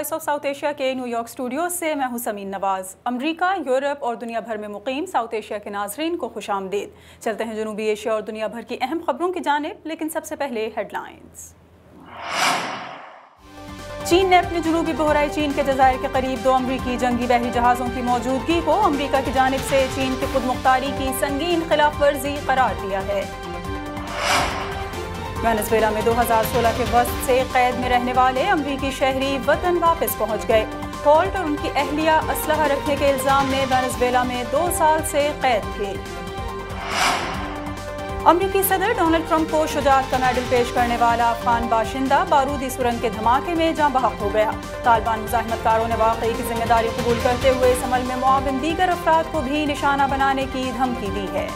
Voice of South Asia کے New York studio سے میں ہوں سمین نواز۔ امریکہ، یورپ اور دنیا بھر میں مقیم ساؤتھ ایشیا کے ناظرین کو خوش آمدید۔ چلتے ہیں جنوبی ایشیا اور دنیا بھر کی اہم خبروں کی جانب، لیکن سب سے پہلے ہیڈ لائنز۔ چین نے اپنے جنوبی بحرۂ چین کے جزائر کے قریب 2 امریکی جنگی بحری جہازوں کی موجودگی کو امریکہ کی جانب سے چین کی خود مختاری کی سنگین خلاف ورزی قرار دیا ہے۔ وینزویلا میں 2016 کے وسط سے قید میں رہنے والے امریکی شہری وطن واپس پہنچ گئے۔ ہولٹ اور ان کی اہلیہ اسلحہ رکھنے کے الزام میں وینزویلا میں 2 سال سے قید تھے۔ امریکی صدر ڈونلڈ ٹرمپ کو شجاعت کا میڈل پیش کرنے والا افغان باشندہ بارودی سرنگ کے دھماکے میں جاں بحق ہو گیا۔ طالبان مزاحمت کاروں نے واقعے کی ذمہ داری قبول کرتے ہوئے اس عمل میں معاون دیگر افراد کو بھی نشانہ بنانے کی دھمکی دی ہے۔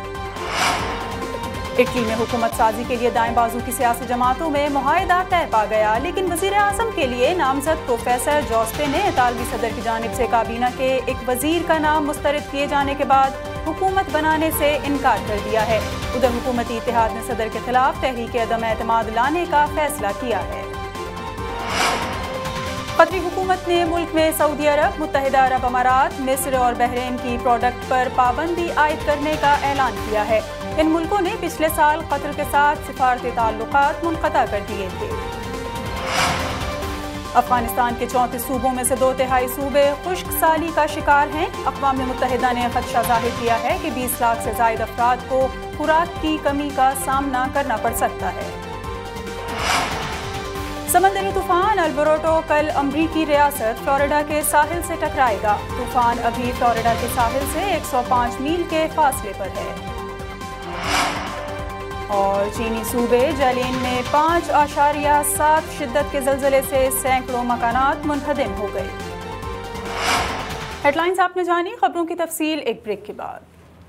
اٹلی میں حکومت سازی کے لیے دائیں بازو کی سیاسی جماعتوں میں معاہدہ طے پا گیا، لیکن وزیر اعظم کے لیے نامزد پروفیسر جوسپے نے اطالوی صدر کی جانب سے کابینہ کے ایک وزیر کا نام مسترد کیے جانے کے بعد حکومت بنانے سے انکار کر دیا ہے۔ ادھر حکومتی اتحاد نے صدر کے خلاف تحریک عدم اعتماد لانے کا فیصلہ کیا ہے۔ قطری حکومت نے ملک میں سعودی عرب، متحدہ عرب امارات، مصر اور بحرین کی پروڈکٹ پر پابندی عائد کرنے کا اعلان کیا ہے۔ ان ملکوں نے پچھلے سال قطر کے ساتھ سفارتی تعلقات منقطع کر دیے تھے۔ افغانستان کے 34 صوبوں میں سے 2/3 صوبے خشک سالی کا شکار ہیں۔ اقوام متحدہ نے خدشہ ظاہر کیا ہے کہ 20 لاکھ سے زائد افراد کو خوراک کی کمی کا سامنا کرنا پڑ سکتا ہے۔ سمندری طوفان البروٹو کل امریکی ریاست فلوریڈا کے ساحل سے ٹکرائے گا۔ طوفان ابھی فلوریڈا کے ساحل سے 105 میل کے فاصلے پر ہے۔ اور چینی صوبے جیلین میں 5.7 شدت کے زلزلے سے سینکڑوں مکانات منہدم ہو گئے۔ ہیڈ لائنز آپ نے جانی، خبروں کی تفصیل ایک بریک کے بعد۔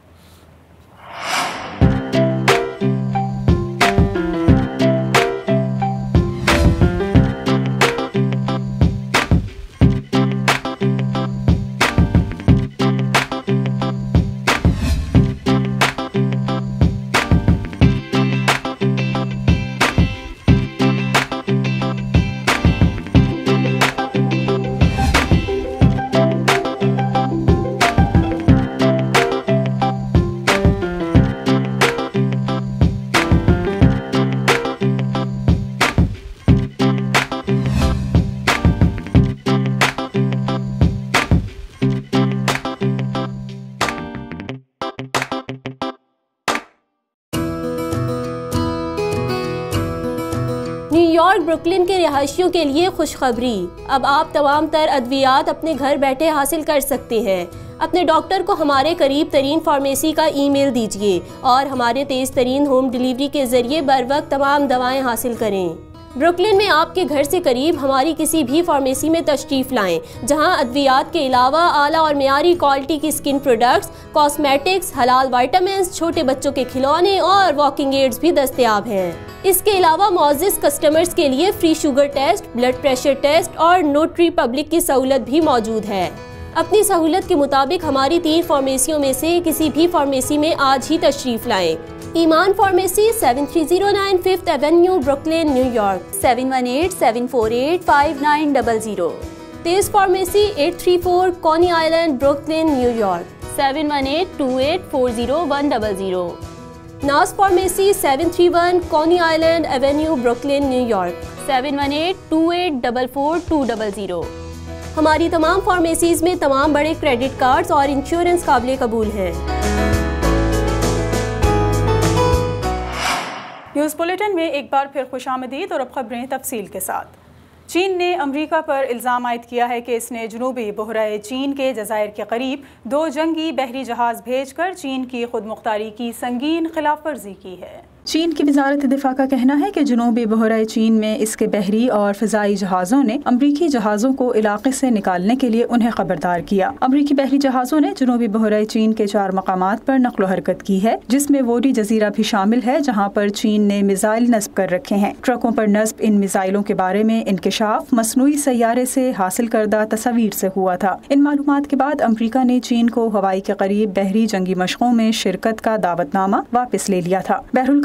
بروکلن کے رہائشیوں کے لیے خوشخبری، اب آپ تمام تر ادویات اپنے گھر بیٹھے حاصل کر سکتے ہیں۔ اپنے ڈاکٹر کو ہمارے قریب ترین فارمیسی کا ای میل دیجیے اور ہمارے تیز ترین ہوم ڈیلیوری کے ذریعے بروقت تمام دوائیں حاصل کریں۔ بروکلن میں آپ کے گھر سے قریب ہماری کسی بھی فارمیسی میں تشریف لائیں، جہاں ادویات کے علاوہ اعلیٰ اور معیاری کوالٹی کی سکن پروڈکٹس، کاسمیٹکس، حلال وائٹامنز، چھوٹے بچوں کے کھلونے اور واکنگ ایڈز بھی دستیاب ہیں۔ اس کے علاوہ معزز کسٹمرز کے لیے free sugar test, blood pressure test اور نوٹری پبلک کی سہولت بھی موجود ہے۔ اپنی سہولت کے مطابق ہماری 3 فارمیسیوں میں سے کسی بھی فارمیسی میں آج ہی تشریف لائیں۔ Iman pharmacy 7309 5th avenue Brooklyn New York 7187485900۔ Tez pharmacy 834 Coney Island Brooklyn New York 7182840100۔ Naz pharmacy 731 Coney Island avenue Brooklyn New York 7128444200۔ ہماری تمام فارمیسیز میں تمام بڑے کریڈٹ کارڈز اور انشورنس قابل قبول ہیں۔ نیوز بلیٹن میں ایک بار پھر خوش آمدید، اور اب خبریں تفصیل کے ساتھ۔ چین نے امریکہ پر الزام عائد کیا ہے کہ اس نے جنوبی بحرۂ چین کے جزائر کے قریب 2 جنگی بحری جہاز بھیج کر چین کی خود مختاری کی سنگین خلاف ورزی کی ہے۔ چین کی وزارت دفاع کا کہنا ہے کہ جنوبی بحرۂ چین میں اس کے بحری اور فضائی جہازوں نے امریکی جہازوں کو علاقے سے نکالنے کے لیے انہیں خبردار کیا۔ امریکی بحری جہازوں نے جنوبی بحرۂ چین کے 4 مقامات پر نقل و حرکت کی ہے، جس میں ووڈی جزیرہ بھی شامل ہے، جہاں پر چین نے میزائل نصب کر رکھے ہیں۔ ٹرکوں پر نصب ان میزائلوں کے بارے میں انکشاف مصنوعی سیارے سے حاصل کردہ تصاویر سے ہوا تھا۔ ان معلومات کے بعد امریکہ نے چین کو ہوائی کے قریب بحری جنگی مشقوں میں شرکت کا دعوت نامہ واپس لے لیا تھا۔ بحر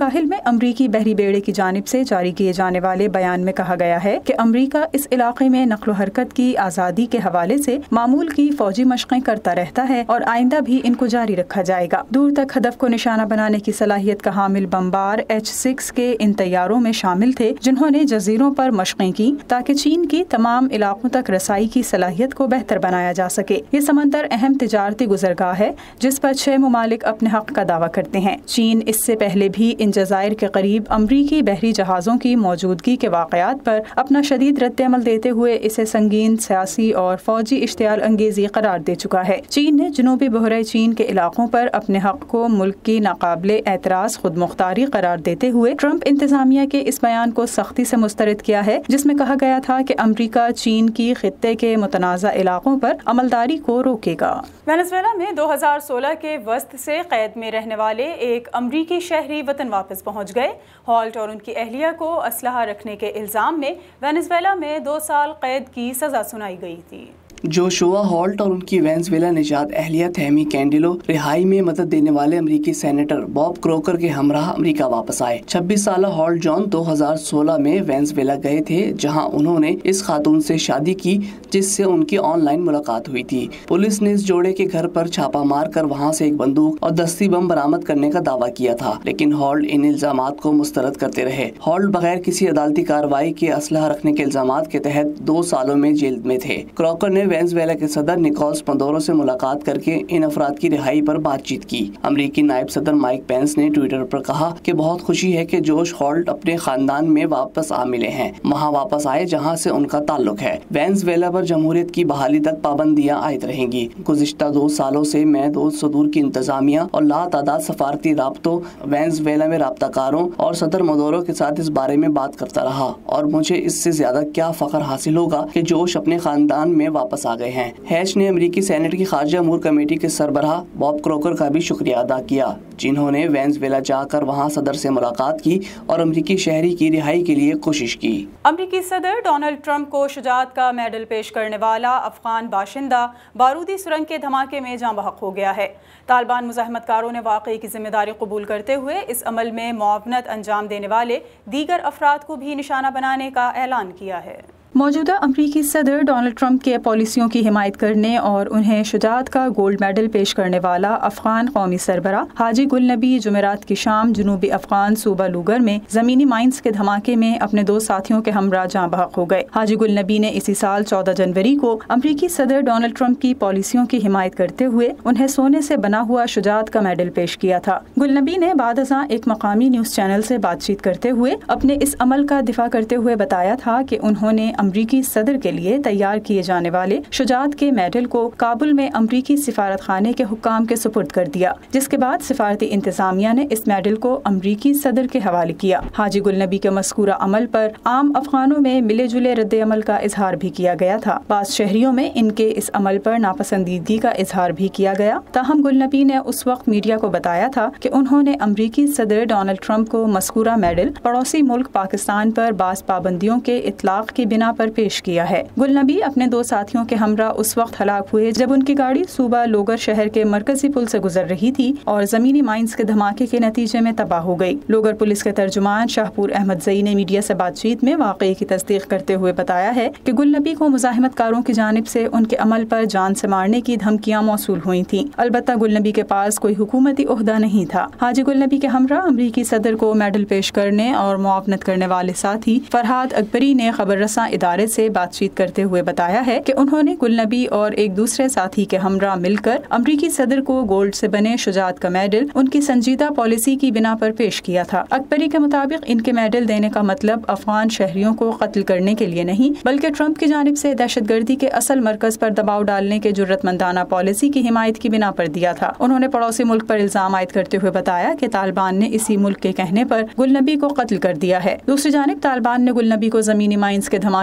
ساحل میں امریکی بحری بیڑے کی جانب سے جاری کیے جانے والے بیان میں کہا گیا ہے کہ امریکہ اس علاقے میں نقل و حرکت کی آزادی کے حوالے سے معمول کی فوجی مشقیں کرتا رہتا ہے اور آئندہ بھی ان کو جاری رکھا جائے گا۔ دور تک ہدف کو نشانہ بنانے کی صلاحیت کا حامل بمبار H-6 کے ان طیاروں میں شامل تھے جنہوں نے جزیروں پر مشقیں کی تاکہ چین کی تمام علاقوں تک رسائی کی صلاحیت کو بہتر بنایا جا سکے۔ یہ سمندر اہم تجارتی گزرگاہ ہے جس پر 6 ممالک اپنے حق کا دعویٰ کرتے ہیں۔ چین اس سے پہلے بھی ان جزائر کے قریب امریکی بحری جہازوں کی موجودگی کے واقعات پر اپنا شدید رد عمل دیتے ہوئے اسے سنگین سیاسی اور فوجی اشتعال انگیزی قرار دے چکا ہے۔ چین نے جنوبی بحیرہ چین کے علاقوں پر اپنے حق کو ملک کی ناقابل اعتراض خود مختاری قرار دیتے ہوئے ٹرمپ انتظامیہ کے اس بیان کو سختی سے مسترد کیا ہے جس میں کہا گیا تھا کہ امریکہ چین کی خطے کے متنازع علاقوں پر عملداری کو روکے گا۔ وینزویلا میں 2016 کے وسط سے قید میں رہنے والے ایک امریکی شہری وطن واپس پہنچ گئے۔ ہالٹ اور ان کی اہلیہ کو اسلحہ رکھنے کے الزام میں وینزویلا میں 2 سال قید کی سزا سنائی گئی تھی۔ جوشوا ہالٹ اور ان کی وینزویلا نژاد اہلیہ تھیمی کینڈیلو رہائی میں مدد دینے والے امریکی سینیٹر باب کروکر کے ہمراہ امریکہ واپس آئے۔ 26 سالہ ہالٹ جان 2016 میں وینزویلا گئے تھے جہاں انہوں نے اس خاتون سے شادی کی جس سے ان کی آن لائن ملاقات ہوئی تھی۔ پولیس نے اس جوڑے کے گھر پر چھاپا مار کر وہاں سے ایک بندوق اور دستی بم برآمد کرنے کا دعویٰ کیا تھا لیکن ہالٹ ان الزامات کو مسترد کرتے رہے۔ ہالٹ بغیر کسی عدالتی کارروائی کے اسلحہ رکھنے کے الزامات کے تحت 2 سالوں میں جیل میں تھے۔ کروکر نے وینزویلا کے صدر نکولس مدورو سے ملاقات کر کے ان افراد کی رہائی پر بات چیت کی۔ امریکی نائب صدر مائک پینس نے ٹویٹر پر کہا کہ بہت خوشی ہے کہ جوش ہالٹ اپنے خاندان میں واپس آ ملے ہیں، وہاں واپس آئے جہاں سے ان کا تعلق ہے۔ وینزویلا پر جمہوریت کی بحالی تک پابندیاں عائد رہیں گی۔ گزشتہ 2 سالوں سے میں 2 صدور کی انتظامیہ اور لاتعداد سفارتی رابطوں وینزویلا میں رابطہ کاروں اور صدر مدورو کے ساتھ اس بارے میں بات کرتا رہا اور مجھے اس سے زیادہ کیا فخر حاصل ہوگا کہ جوش اپنے خاندان میں واپس آ گئے ہیں۔ ہیچ نے امریکی سینیٹ کی خارجہ امور کمیٹی کے سربراہ باب کروکر کا بھی شکریہ ادا کیا جنہوں نے وینزویلا جا کر وہاں صدر سے ملاقات کی اور امریکی شہری کی رہائی کے لیے کوشش کی۔ امریکی صدر ڈونلڈ ٹرمپ کو شجاعت کا میڈل پیش کرنے والا افغان باشندہ بارودی سرنگ کے دھماکے میں جاں بحق ہو گیا ہے۔ طالبان مزاحمت کاروں نے واقعے کی ذمہ داری قبول کرتے ہوئے اس عمل میں معاونت انجام دینے والے دیگر افراد کو بھی نشانہ بنانے کا اعلان کیا ہے۔ موجودہ امریکی صدر ڈونلڈ ٹرمپ کے پالیسیوں کی حمایت کرنے اور انہیں شجاعت کا گولڈ میڈل پیش کرنے والا افغان قومی سربراہ حاجی گل نبی جمعرات کی شام جنوبی افغان صوبہ لوگر میں زمینی مائنز کے دھماکے میں اپنے 2 ساتھیوں کے ہمراہ جاں بحق ہو گئے۔ حاجی گل نبی نے اسی سال 14 جنوری کو امریکی صدر ڈونلڈ ٹرمپ کی پالیسیوں کی حمایت کرتے ہوئے انہیں سونے سے بنا ہوا شجاعت کا میڈل پیش کیا تھا۔ گل نبی نے بعد ازاں ایک مقامی نیوز چینل سے بات چیت کرتے ہوئے اپنے اس عمل کا دفاع کرتے ہوئے بتایا تھا کہ انہوں نے امریکی صدر کے لیے تیار کیے جانے والے شجاعت کے میڈل کو کابل میں امریکی سفارت خانے کے حکام کے سپرد کر دیا، جس کے بعد سفارتی انتظامیہ نے اس میڈل کو امریکی صدر کے حوالے کیا۔ حاجی گل نبی کے مذکورہ عمل پر عام افغانوں میں ملے جلے رد عمل کا اظہار بھی کیا گیا تھا۔ بعض شہریوں میں ان کے اس عمل پر ناپسندیدگی کا اظہار بھی کیا گیا، تاہم گل نبی نے اس وقت میڈیا کو بتایا تھا کہ انہوں نے امریکی صدر ڈونلڈ ٹرمپ کو مذکورہ میڈل پڑوسی ملک پاکستان پر بعض پابندیوں کے اطلاق کی بنا پر پیش کیا ہے۔ گل نبی اپنے 2 ساتھیوں کے ہمراہ اس وقت ہلاک ہوئے جب ان کی گاڑی صوبہ لوگر شہر کے مرکزی پل سے گزر رہی تھی اور زمینی مائنز کے دھماکے کے نتیجے میں تباہ ہو گئی۔ لوگر پولیس کے ترجمان شاہپور احمد زئی نے میڈیا سے بات چیت میں واقعے کی تصدیق کرتے ہوئے بتایا ہے کہ گل نبی کو مزاحمت کاروں کی جانب سے ان کے عمل پر جان سے مارنے کی دھمکیاں موصول ہوئی تھیں، البتہ گل نبی کے پاس کوئی حکومتی عہدہ نہیں تھا۔ حاجی گل نبی کے ہمراہ امریکی صدر کو میڈل پیش کرنے اور معاونت کرنے والے ساتھی فرحاد اکبری نے خبر رساں ادارے سے بات چیت کرتے ہوئے بتایا ہے کہ انہوں نے گل نبی اور ایک دوسرے ساتھی کے ہمراہ مل کر امریکی صدر کو گولڈ سے بنے شجاعت کا میڈل ان کی سنجیدہ پالیسی کی بنا پر پیش کیا تھا۔ اکبری کے مطابق ان کے میڈل دینے کا مطلب افغان شہریوں کو قتل کرنے کے لیے نہیں بلکہ ٹرمپ کی جانب سے دہشت گردی کے اصل مرکز پر دباؤ ڈالنے کے جرات مندانہ پالیسی کی حمایت کی بنا پر دیا تھا۔ انہوں نے پڑوسی ملک پر الزام عائد کرتے ہوئے بتایا کہ طالبان نے اسی ملک کے کہنے پر گل نبی کو قتل کر دیا ہے۔ دوسری جانب طالبان نے گل نبی کو زمینی مائنز کے دھماکے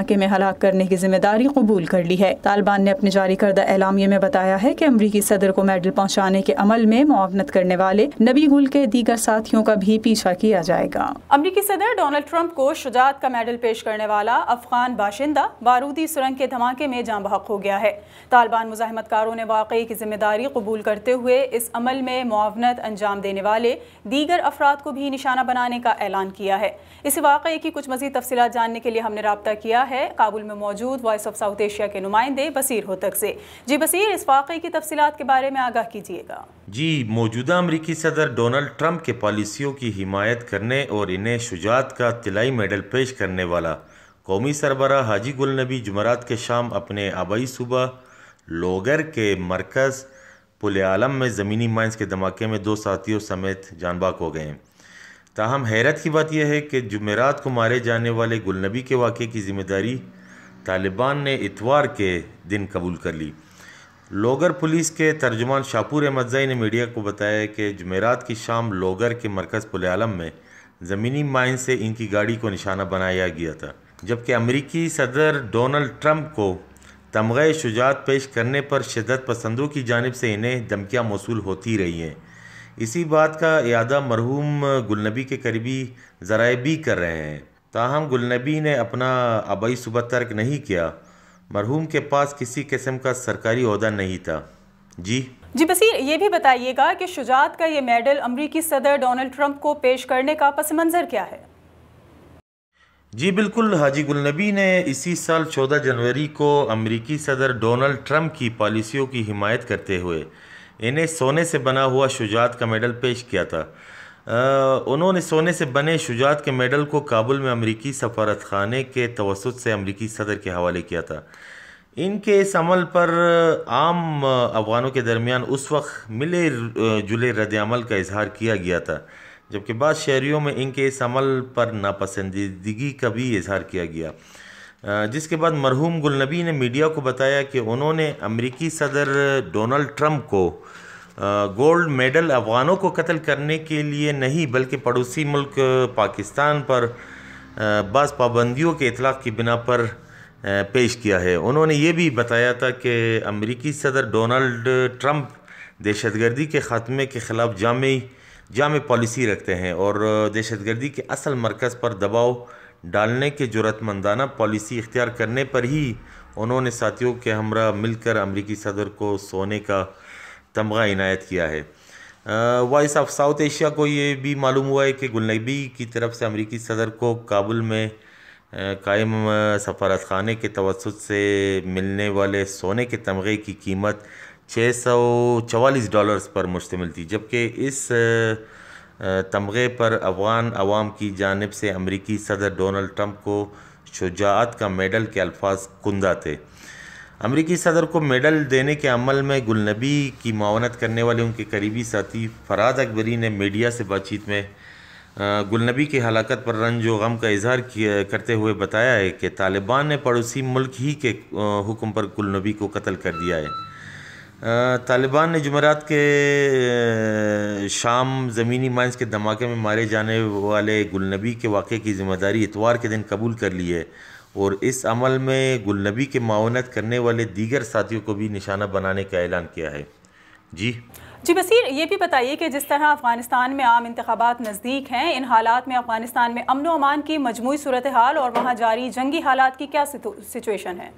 دھماکے میں ہلاک کرنے کی ذمہ داری قبول کر لی ہے۔ طالبان نے اپنے جاری کردہ اعلامیے میں بتایا ہے کہ امریکی صدر کو میڈل پہنچانے کے عمل میں معاونت کرنے والے نبی گل کے دیگر ساتھیوں کا بھی پیچھا کیا جائے گا۔ امریکی صدر ڈونلڈ ٹرمپ کو شجاعت کا میڈل پیش کرنے والا افغان باشندہ بارودی سرنگ کے دھماکے میں جاں بحق ہو گیا ہے۔ طالبان مزاحمت کاروں نے واقعے کی ذمہ داری قبول کرتے ہوئے اس عمل میں معاونت انجام دینے والے دیگر افراد کو بھی نشانہ بنانے کا اعلان کیا ہے۔ اس واقعے کی کچھ مزید تفصیلات جاننے کے لیے ہم نے رابطہ کیا ہے کابل میں موجود وائس آف ساؤتھ ایشیا کے نمائندے بصیر ہوتک سے۔ جی بصیر، اس واقعے کی تفصیلات کے بارے میں آگاہ کیجیے گا۔ جی، موجودہ امریکی صدر ڈونلڈ ٹرمپ کے پالیسیوں کی حمایت کرنے اور انہیں شجاعت کا طلائی میڈل پیش کرنے والا قومی سربراہ حاجی گل نبی جمعرات کے شام اپنے آبائی صوبہ لوگر کے مرکز پل عالم میں زمینی مائنز کے دھماکے میں 2 ساتھیوں سمیت جان بحق ہو گئے ہیں۔ تاہم حیرت کی بات یہ ہے کہ جمعرات کو مارے جانے والے گل نبی کے واقعے کی ذمہ داری طالبان نے اتوار کے دن قبول کر لی۔ لوگر پولیس کے ترجمان شاپور احمد زئی نے میڈیا کو بتایا کہ جمعرات کی شام لوگر کے مرکز پل عالم میں زمینی مائن سے ان کی گاڑی کو نشانہ بنایا گیا تھا، جبکہ امریکی صدر ڈونلڈ ٹرمپ کو تمغہ شجاعت پیش کرنے پر شدت پسندوں کی جانب سے انہیں دھمکیاں موصول ہوتی رہی ہیں۔ اسی بات کا اعادہ مرحوم گل نبی کے قریبی ذرائع بھی کر رہے ہیں۔ تاہم گل نبی نے اپنا آبائی صوبہ ترک نہیں کیا۔ مرحوم کے پاس کسی قسم کا سرکاری عہدہ نہیں تھا۔ جی بصیر، یہ بھی بتائیے گا کہ شجاعت کا یہ میڈل امریکی صدر ڈونلڈ ٹرمپ کو پیش کرنے کا پس منظر کیا ہے؟ جی بالکل، حاجی گل نبی نے اسی سال 14 جنوری کو امریکی صدر ڈونلڈ ٹرمپ کی پالیسیوں کی حمایت کرتے ہوئے انہیں سونے سے بنا ہوا شجاعت کا میڈل پیش کیا تھا۔ انہوں نے سونے سے بنے شجاعت کے میڈل کو کابل میں امریکی سفارت خانے کے توسط سے امریکی صدر کے حوالے کیا تھا۔ ان کے اس عمل پر عام افغانوں کے درمیان اس وقت ملے جلے رد عمل کا اظہار کیا گیا تھا، جبکہ بعض شہریوں میں ان کے اس عمل پر ناپسندیدگی کا بھی اظہار کیا گیا، جس کے بعد مرحوم گل نبی نے میڈیا کو بتایا کہ انہوں نے امریکی صدر ڈونلڈ ٹرمپ کو گولڈ میڈل افغانوں کو قتل کرنے کے لیے نہیں بلکہ پڑوسی ملک پاکستان پر بعض پابندیوں کے اطلاق کی بنا پر پیش کیا ہے۔ انہوں نے یہ بھی بتایا تھا کہ امریکی صدر ڈونلڈ ٹرمپ دہشت گردی کے خاتمے کے خلاف جامع پالیسی رکھتے ہیں اور دہشت گردی کے اصل مرکز پر دباؤ ڈالنے کے جرأت مندانہ پالیسی اختیار کرنے پر ہی انہوں نے ساتھیوں کے ہمراہ مل کر امریکی صدر کو سونے کا تمغہ عنایت کیا ہے۔ وائس آف ساؤتھ ایشیا کو یہ بھی معلوم ہوا ہے کہ گل نبی کی طرف سے امریکی صدر کو کابل میں قائم سفارت خانے کے توسط سے ملنے والے سونے کے تمغے کی قیمت $644 پر مشتمل تھی، جبکہ اس تمغے پر افغان عوام کی جانب سے امریکی صدر ڈونلڈ ٹرمپ کو شجاعت کا میڈل کے الفاظ کندہ تھے۔ امریکی صدر کو میڈل دینے کے عمل میں گل نبی کی معاونت کرنے والے ان کے قریبی ساتھی فراد اکبری نے میڈیا سے بات چیت میں گل نبی کی ہلاکت پر رنج و غم کا اظہار کرتے ہوئے بتایا ہے کہ طالبان نے پڑوسی ملک ہی کے حکم پر گل نبی کو قتل کر دیا ہے۔ طالبان نے جمعرات کے شام زمینی مائنز کے دھماکے میں مارے جانے والے گل نبی کے واقعے کی ذمہ داری اتوار کے دن قبول کر لی ہے اور اس عمل میں گل نبی کے معاونت کرنے والے دیگر ساتھیوں کو بھی نشانہ بنانے کا اعلان کیا ہے۔ جی بصیر، یہ بھی بتائیے کہ جس طرح افغانستان میں عام انتخابات نزدیک ہیں، ان حالات میں افغانستان میں امن و امان کی مجموعی صورتحال اور وہاں جاری جنگی حالات کی کیا سچویشن ہے؟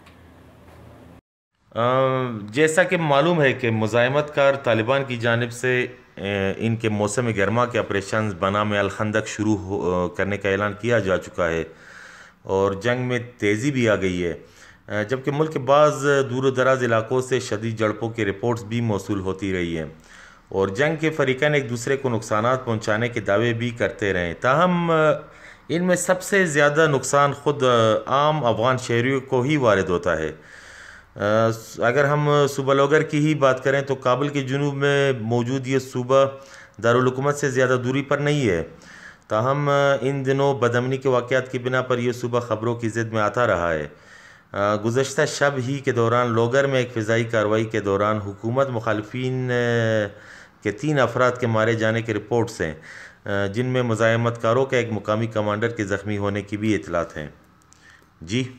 جیسا کہ معلوم ہے کہ مزاحمت کار طالبان کی جانب سے ان کے موسم گرما کے آپریشنز بنام الخندق شروع کرنے کا اعلان کیا جا چکا ہے اور جنگ میں تیزی بھی آ گئی ہے، جبکہ ملک کے بعض دور و دراز علاقوں سے شدید جھڑپوں کی رپورٹس بھی موصول ہوتی رہی ہیں اور جنگ کے فریقین ایک دوسرے کو نقصانات پہنچانے کے دعوے بھی کرتے رہے۔ تاہم ان میں سب سے زیادہ نقصان خود عام افغان شہریوں کو ہی وارد ہوتا ہے۔ اگر ہم صوبہ لوگر کی ہی بات کریں تو کابل کے جنوب میں موجود یہ صوبہ دارالحکومت سے زیادہ دوری پر نہیں ہے، تاہم ان دنوں بدامنی کے واقعات کی بنا پر یہ صوبہ خبروں کی زد میں آتا رہا ہے۔ گزشتہ شب ہی کے دوران لوگر میں ایک فضائی کارروائی کے دوران حکومت مخالفین کے 3 افراد کے مارے جانے کے رپورٹس ہیں، جن میں مزاحمت کاروں کا ایک مقامی کمانڈر کے زخمی ہونے کی بھی اطلاعات ہیں۔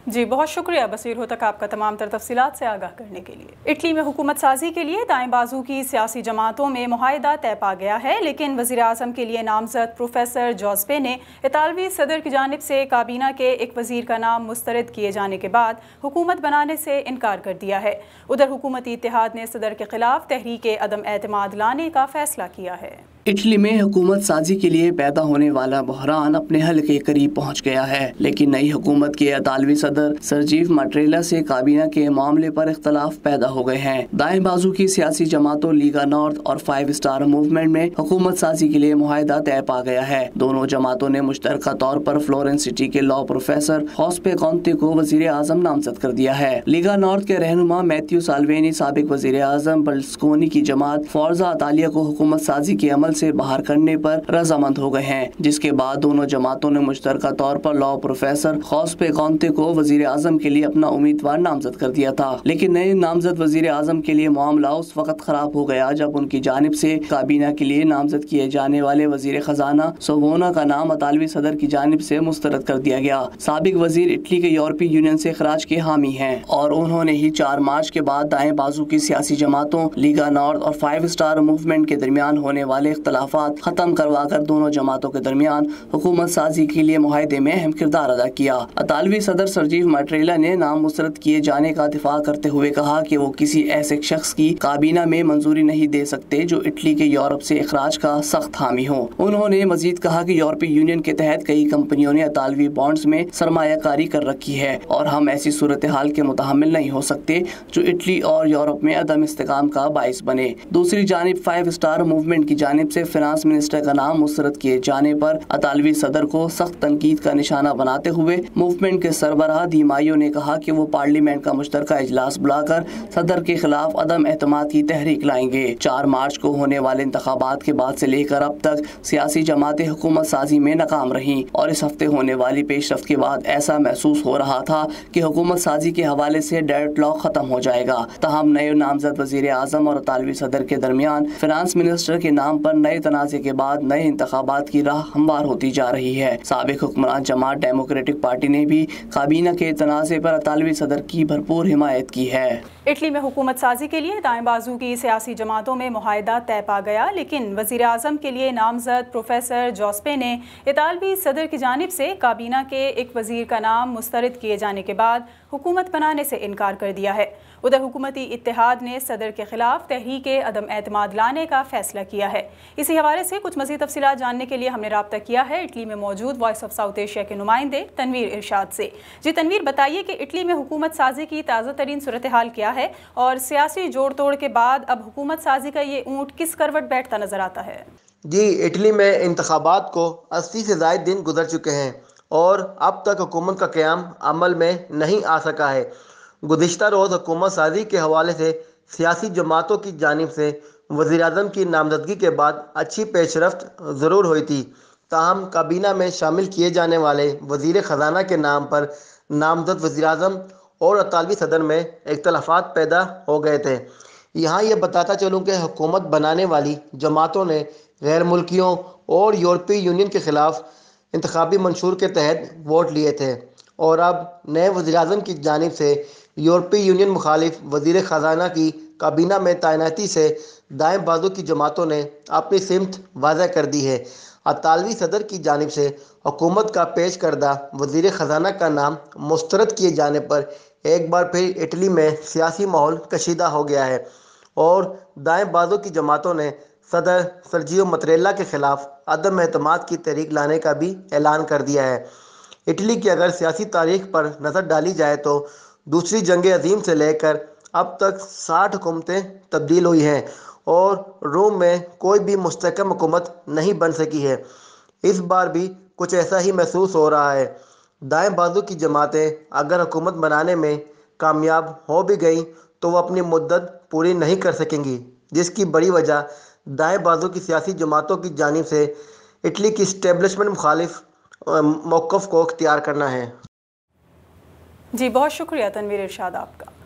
جی بہت شکریہ بصیر ہوتک آپ کا تمام تر تفصیلات سے آگاہ کرنے کے لیے۔ اٹلی میں حکومت سازی کے لیے دائیں بازو کی سیاسی جماعتوں میں معاہدہ طے پا گیا ہے، لیکن وزیر اعظم کے لیے نامزد پروفیسر جوزپے نے اطالوی صدر کی جانب سے کابینہ کے ایک وزیر کا نام مسترد کیے جانے کے بعد حکومت بنانے سے انکار کر دیا ہے۔ ادھر حکومتی اتحاد نے صدر کے خلاف تحریک عدم اعتماد لانے کا فیصلہ کیا ہے۔ اٹلی میں حکومت سازی کے لیے پیدا ہونے والا بحران اپنے حل کے قریب پہنچ گیا ہے، لیکن نئی حکومت کے اطالوی صدر سرجیو مٹریلا سے کابینہ کے معاملے پر اختلاف پیدا ہو گئے ہیں۔ دائیں بازو کی سیاسی جماعتوں لیگا نارتھ اور 5 اسٹار موومنٹ میں حکومت سازی کے لیے معاہدہ طے پا گیا ہے۔ دونوں جماعتوں نے مشترکہ طور پر فلورنس سٹی کے لاء پروفیسر خوسپے کونتے کو وزیر اعظم نامزد کر دیا ہے۔ لیگا نارتھ کے رہنما میتھیو سالوینی سابق وزیر اعظم برلسکونی کی جماعت فورزا اطالیہ کو حکومت سازی کے عمل سے باہر کرنے پر رضامند ہو گئے ہیں، جس کے بعد دونوں جماعتوں نے مشترکہ طور پر لاء پروفیسر خوسپے کونتے کو وزیر اعظم کے لیے اپنا امیدوار نامزد کر دیا تھا، لیکن نئے نامزد وزیر اعظم کے لیے معاملہ اس وقت خراب ہو گیا جب ان کی جانب سے کابینہ کے لیے نامزد کیے جانے والے وزیر خزانہ سوونا کا نام اطالوی صدر کی جانب سے مسترد کر دیا گیا۔ سابق وزیر اٹلی کے یورپی یونین سے اخراج کے حامی ہیں اور انہوں نے ہی 4 مارچ کے بعد دائیں بازو کی سیاسی جماعتوں لیگا نارتھ اور 5 اسٹار موومنٹ کے درمیان ہونے والے اختلافات ختم کروا کر دونوں جماعتوں کے درمیان حکومت سازی کے لیے معاہدے میں اہم کردار ادا کیا۔ اطالوی صدر سرجیو مٹریلا نے نام مسترد کیے جانے کا دفاع کرتے ہوئے کہا کہ وہ کسی ایسے شخص کی کابینہ میں منظوری نہیں دے سکتے جو اٹلی کے یورپ سے اخراج کا سخت حامی ہو۔ انہوں نے مزید کہا کہ یورپی یونین کے تحت کئی کمپنیوں نے اطالوی بانڈز میں سرمایہ کاری کر رکھی ہے اور ہم ایسی صورتحال کے متحمل نہیں ہو سکتے جو اٹلی اور یورپ میں عدم استحکام کا باعث بنے۔ دوسری جانب 5 اسٹار موومنٹ کی جانب سے فنانس منسٹر کا نام مسترد کیے جانے پر اطالوی صدر کو سخت تنقید کا نشانہ بناتے ہوئے موومنٹ کے سربراہ دی مائیو نے کہا کہ وہ پارلیمنٹ کا مشترکہ اجلاس بلا کر صدر کے خلاف عدم اعتماد کی تحریک لائیں گے۔ 4 مارچ کو ہونے والے انتخابات کے بعد سے لے کر اب تک سیاسی جماعتیں حکومت سازی میں ناکام رہیں اور اس ہفتے ہونے والی پیش رفت کے بعد ایسا محسوس ہو رہا تھا کہ حکومت سازی کے حوالے سے ڈیڈ لاک ختم ہو جائے گا۔ تاہم نئے نامزد وزیر اعظم اور اطالوی صدر کے درمیان فنانس منسٹر کے نام پر نئے تنازع کے بعد نئے انتخابات کی راہ ہموار ہوتی جا رہی ہے۔ سابق حکمران جماعت ڈیموکریٹک پارٹی نے بھی کابینہ کے تنازع پر اطالوی صدر کی بھرپور حمایت کی ہے۔ اٹلی میں حکومت سازی کے لیے دائیں بازو کی سیاسی جماعتوں میں معاہدہ طے پا گیا، لیکن وزیر اعظم کے لیے نامزد پروفیسر جوزپے نے اطالوی صدر کی جانب سے کابینہ کے ایک وزیر کا نام مسترد کیے جانے کے بعد حکومت بنانے سے انکار کر دیا ہے۔ ادھر حکومتی اتحاد نے صدر کے خلاف تحریک عدم اعتماد لانے کا فیصلہ کیا ہے۔ اسی حوالے سے کچھ مزید تفصیلات جاننے کے لیے ہم نے رابطہ کیا ہے اٹلی میں موجود وائس آف ساؤتھ ایشیا کے نمائندے تنویر ارشاد سے۔ جی تنویر، بتائیے کہ اٹلی میں حکومت سازی کی تازہ ترین صورتحال کیا ہے اور سیاسی جوڑ توڑ کے بعد اب حکومت سازی کا یہ اونٹ کس کروٹ بیٹھتا نظر آتا ہے؟ جی، اٹلی میں انتخابات کو 80 سے زائد دن گزر چکے ہیں اور اب تک حکومت کا قیام عمل میں نہیں آ سکا ہے۔ گزشتہ روز حکومت سازی کے حوالے سے سیاسی جماعتوں کی جانب سے وزیر اعظم کی نامزدگی کے بعد اچھی پیش رفت ضرور ہوئی تھی، تاہم کابینہ میں شامل کیے جانے والے وزیر خزانہ کے نام پر نامزد وزیر اعظم اور اطالوی صدر میں اختلافات پیدا ہو گئے تھے۔ یہاں یہ بتاتا چلوں کہ حکومت بنانے والی جماعتوں نے غیر ملکیوں اور یورپی یونین کے خلاف انتخابی منشور کے تحت ووٹ لیے تھے اور اب نئے وزیر اعظم کی جانب سے یورپی یونین مخالف وزیر خزانہ کی کابینہ میں تعیناتی سے دائیں بازو کی جماعتوں نے اپنی سمت واضح کر دی ہے۔ اطالوی صدر کی جانب سے حکومت کا پیش کردہ وزیر خزانہ کا نام مسترد کیے جانے پر ایک بار پھر اٹلی میں سیاسی ماحول کشیدہ ہو گیا ہے اور دائیں بازو کی جماعتوں نے صدر سرجیو متریلا کے خلاف عدم اعتماد کی تحریک لانے کا بھی اعلان کر دیا ہے۔ اٹلی کی اگر سیاسی تاریخ پر نظر ڈالی جائے تو دوسری جنگ عظیم سے لے کر اب تک 60 حکومتیں تبدیل ہوئی ہیں اور روم میں کوئی بھی مستحکم حکومت نہیں بن سکی ہے۔ اس بار بھی کچھ ایسا ہی محسوس ہو رہا ہے۔ دائیں بازو کی جماعتیں اگر حکومت بنانے میں کامیاب ہو بھی گئیں تو وہ اپنی مدت پوری نہیں کر سکیں گی، جس کی بڑی وجہ دائیں بازو کی سیاسی جماعتوں کی جانب سے اٹلی کی اسٹیبلشمنٹ مخالف موقف کو اختیار کرنا ہے۔ جی بہت شکریہ تنویر ارشاد آپ کا۔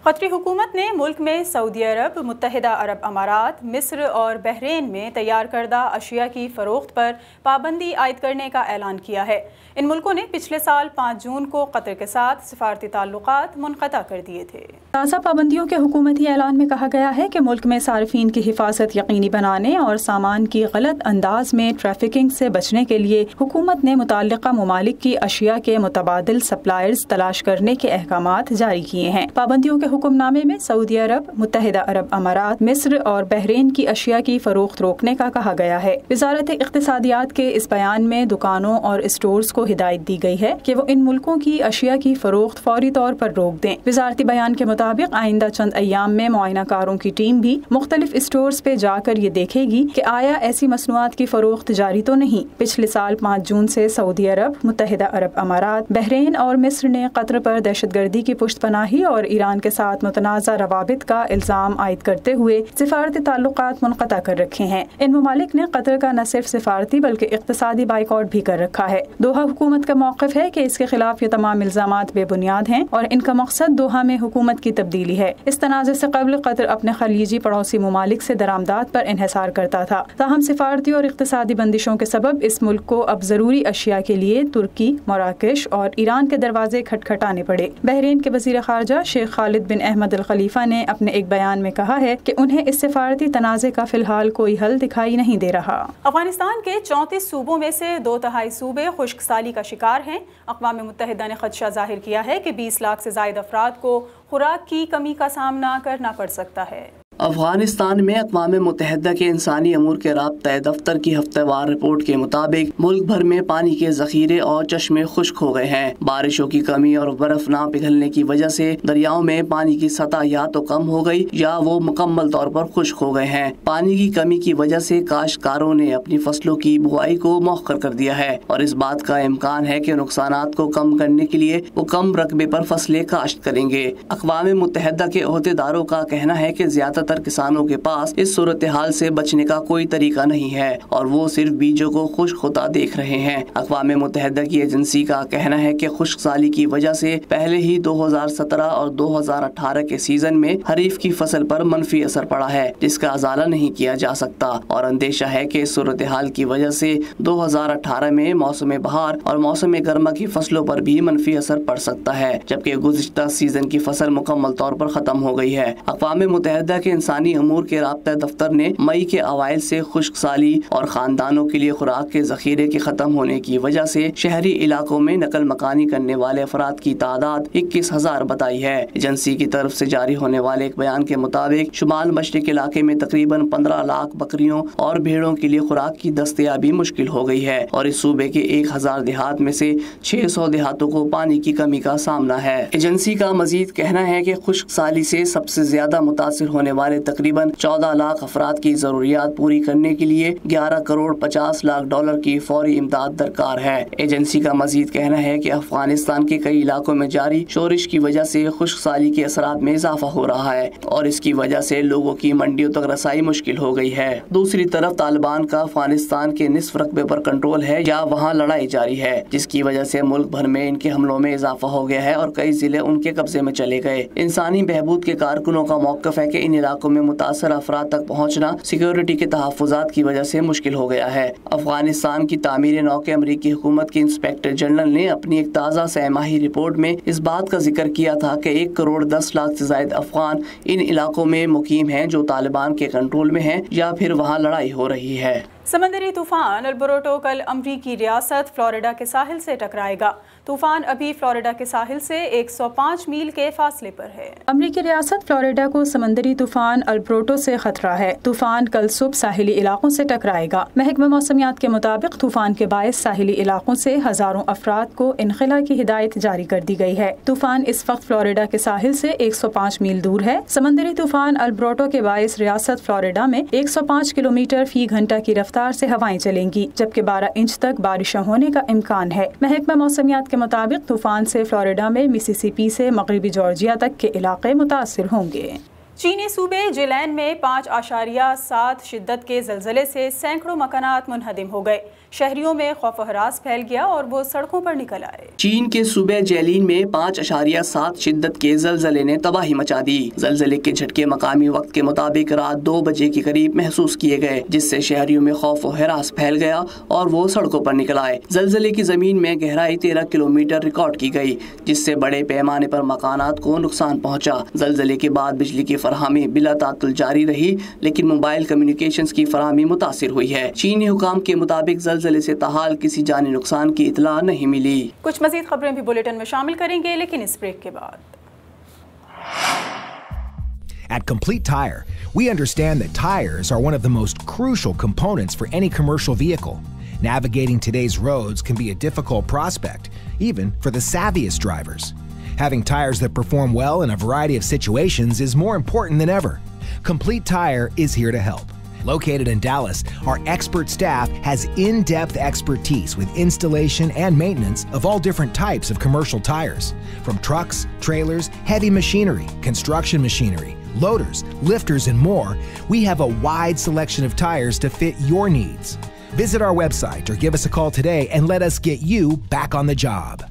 قطری حکومت نے ملک میں سعودی عرب، متحدہ عرب امارات، مصر اور بحرین میں تیار کردہ اشیاء کی فروخت پر پابندی عائد کرنے کا اعلان کیا ہے۔ ان ملکوں نے پچھلے سال 5 جون کو قطر کے ساتھ سفارتی تعلقات منقطع کر دیے تھے۔ تازہ پابندیوں کے حکومتی اعلان میں کہا گیا ہے کہ ملک میں صارفین کی حفاظت یقینی بنانے اور سامان کی غلط انداز میں ٹریفکنگ سے بچنے کے لیے حکومت نے متعلقہ ممالک کی اشیاء کے متبادل سپلائرز تلاش کرنے کے احکامات جاری کیے ہیں۔ پابندیوں کے حکم نامے میں سعودی عرب، متحدہ عرب امارات، مصر اور بحرین کی اشیاء کی فروخت روکنے کا کہا گیا ہے۔ وزارت اقتصادیات کے اس بیان میں دکانوں اور اسٹورز کو ہدایت دی گئی ہے کہ وہ ان ملکوں کی اشیاء کی فروخت فوری طور پر روک دیں۔ وزارتی بیان کے مطابق آئندہ چند ایام میں معائنہ کاروں کی ٹیم بھی مختلف اسٹورز پہ جا کر یہ دیکھے گی کہ آیا ایسی مصنوعات کی فروخت جاری تو نہیں۔ پچھلے سال 5 جون سے سعودی عرب، متحدہ عرب امارات، بحرین اور مصر نے قطر پر دہشت گردی کی پشت پناہی اور ایران کے ساتھ متنازع روابط کا الزام عائد کرتے ہوئے سفارتی تعلقات منقطع کر رکھے ہیں۔ ان ممالک نے قطر کا نہ صرف سفارتی بلکہ اقتصادی بائیکاٹ بھی کر رکھا ہے۔ دوحہ حکومت کا موقف ہے کہ اس کے خلاف یہ تمام الزامات بے بنیاد ہیں اور ان کا مقصد دوحہ میں حکومت کی تبدیلی ہے۔ اس تنازع سے قبل قطر اپنے خلیجی پڑوسی ممالک سے درآمدات پر انحصار کرتا تھا، تاہم سفارتی اور اقتصادی بندشوں کے سبب اس ملک کو اب ضروری اشیاء کے لیے ترکی، مراکش اور ایران کے دروازے کھٹکھٹانے پڑے۔ بحرین کے وزیر خارجہ شیخ خالد بن احمد الخلیفہ نے اپنے ایک بیان میں کہا ہے کہ انہیں اس سفارتی تنازع کا فی الحال کوئی حل دکھائی نہیں دے رہا۔ افغانستان کے 34 صوبوں میں سے 2/3 صوبے خشک سالی کا شکار ہیں۔ اقوام متحدہ نے خدشہ ظاہر کیا ہے کہ 20 لاکھ سے زائد افراد کو خوراک کی کمی کا سامنا کرنا پڑ سکتا ہے۔ افغانستان میں اقوام متحدہ کے انسانی امور کے رابطہ دفتر کی ہفتہ وار رپورٹ کے مطابق ملک بھر میں پانی کے ذخیرے اور چشمے خشک ہو گئے ہیں۔ بارشوں کی کمی اور برف نہ پگھلنے کی وجہ سے دریاؤں میں پانی کی سطح یا تو کم ہو گئی یا وہ مکمل طور پر خشک ہو گئے ہیں۔ پانی کی کمی کی وجہ سے کاشتکاروں نے اپنی فصلوں کی بوائی کو مؤخر کر دیا ہے اور اس بات کا امکان ہے کہ نقصانات کو کم کرنے کے لیے وہ کم رقبے پر فصلیں کاشت کریں گے۔ اقوام متحدہ کے عہدیداروں کا کہنا ہے کہ زیادہ تر کسانوں کے پاس اس صورتحال سے بچنے کا کوئی طریقہ نہیں ہے اور وہ صرف بیجوں کو خشک ہوتا دیکھ رہے ہیں۔ اقوام متحدہ کی ایجنسی کا کہنا ہے کہ خشک سالی کی وجہ سے پہلے ہی 2017 اور 2018 کے سیزن میں خریف کی فصل پر منفی اثر پڑا ہے جس کا ازالہ نہیں کیا جا سکتا اور اندیشہ ہے کہ اس صورتحال کی وجہ سے 2018 میں موسم بہار اور موسم گرما کی فصلوں پر بھی منفی اثر پڑ سکتا ہے، جبکہ گزشتہ سیزن کی فصل مکمل طور پر ختم ہو گئی ہے۔ اقوام متحدہ کے انسانی امور کے رابطہ دفتر نے مئی کے اوائل سے خشک سالی اور خاندانوں کے لیے خوراک کے ذخیرے کے ختم ہونے کی وجہ سے شہری علاقوں میں نقل مکانی کرنے والے افراد کی تعداد 21,000 بتائی ہے۔ ایجنسی کی طرف سے جاری ہونے والے ایک بیان کے مطابق شمال مشرق علاقے میں تقریباً 15 لاکھ بکریوں اور بھیڑوں کے لیے خوراک کی دستیابی مشکل ہو گئی ہے اور اس صوبے کے 1000 دیہات میں سے 600 دیہاتوں کو پانی کی کمی کا سامنا ہے۔ ایجنسی کا مزید کہنا ہے کہ خشک سالی سے سب سے زیادہ متاثر ہونے والے تقریباً 14 لاکھ افراد کی ضروریات پوری کرنے کے لیے 11 کروڑ 50 لاکھ ڈالر کی فوری امداد درکار ہے۔ ایجنسی کا مزید کہنا ہے کہ افغانستان کے کئی علاقوں میں جاری شورش کی وجہ سے خشک سالی کے اثرات میں اضافہ ہو رہا ہے اور اس کی وجہ سے لوگوں کی منڈیوں تک رسائی مشکل ہو گئی ہے۔ دوسری طرف طالبان کا افغانستان کے نصف رقبے پر کنٹرول ہے یا وہاں لڑائی جاری ہے جس کی وجہ سے ملک بھر میں ان کے حملوں میں اضافہ ہو گیا ہے اور کئی ضلع ان کے قبضے میں چلے گئے۔ انسانی بہبود کے کارکنوں کا موقف ہے کہ ان علاقوں میں متاثر افراد تک پہنچنا سیکیورٹی کے تحفظات کی وجہ سے مشکل ہو گیا ہے۔ افغانستان کی تعمیر نو کے امریکی حکومت کے انسپیکٹر جنرل نے اپنی ایک تازہ سہ ماہی رپورٹ میں اس بات کا ذکر کیا تھا کہ 1 کروڑ 10 لاکھ سے زائد افغان ان علاقوں میں مقیم ہیں جو طالبان کے کنٹرول میں ہیں یا پھر وہاں لڑائی ہو رہی ہے۔ سمندری طوفان البروٹو کل امریکی ریاست فلوریڈا کے ساحل سے ٹکرائے گا۔ طوفان ابھی فلوریڈا کے ساحل سے 105 میل کے فاصلے پر ہے۔ امریکی ریاست فلوریڈا کو سمندری طوفان البروٹو سے خطرہ ہے۔ طوفان کل صبح ساحلی علاقوں سے ٹکرائے گا۔ محکمہ موسمیات کے مطابق طوفان کے باعث ساحلی علاقوں سے ہزاروں افراد کو انخلا کی ہدایت جاری کر دی گئی ہے۔ طوفان اس وقت فلوریڈا کے ساحل سے 105 میل دور ہے۔ سمندری طوفان البروٹو کے باعث ریاست فلوریڈا میں 105 کلومیٹر فی گھنٹہ کی رفتار سے ہوائیں چلیں گی جبکہ 12 انچ تک بارشیں ہونے کا امکان ہے۔ محکمہ موسمیات کے مطابق طوفان سے فلوریڈا میں مسیسپی سے مغربی جارجیا تک کے علاقے متاثر ہوں گے۔ چینی صوبے جیلین میں 5.7 شدت کے زلزلے سے سینکڑوں مکانات منہدم ہو گئے۔ شہریوں میں خوف و ہراس پھیل گیا اور وہ سڑکوں پر نکل آئے۔ چین کے صوبے جیلین میں 5.7 شدت کے زلزلے نے تباہی مچا دی۔ زلزلے کے جھٹکے مقامی وقت کے مطابق رات 2 بجے کے قریب محسوس کیے گئے، جس سے شہریوں میں خوف و ہراس پھیل گیا اور وہ سڑکوں پر نکل آئے۔ زلزلے کی زمین میں گہرائی 13 کلومیٹر ریکارڈ کی گئی، جس سے بڑے پیمانے پر مکانات کو نقصان پہنچا۔ زلزلے کے بعد بجلی کی فراہمی بلا تعطل جاری رہی، لیکن موبائل کمیونیکیشنز کی فراہمی متاثر ہوئی ہے۔ چینی حکام کے مطابق زلزلے سے تاحال کسی جانی نقصان کی اطلاع نہیں ملی۔ کچھ مزید خبریں بھی بلیٹن میں شامل کریں گے، لیکن اس بریک کے بعد۔ At Complete Tire, we understand that tires are one of the most crucial components for any commercial vehicle. Navigating today's roads can be a difficult prospect, even for the savviest drivers. Having tires that perform well in a variety of situations is more important than ever. Complete Tire is here to help. Located in Dallas, our expert staff has in-depth expertise with installation and maintenance of all different types of commercial tires. From trucks, trailers, heavy machinery, construction machinery, loaders, lifters, and more, we have a wide selection of tires to fit your needs. Visit our website or give us a call today and let us get you back on the job.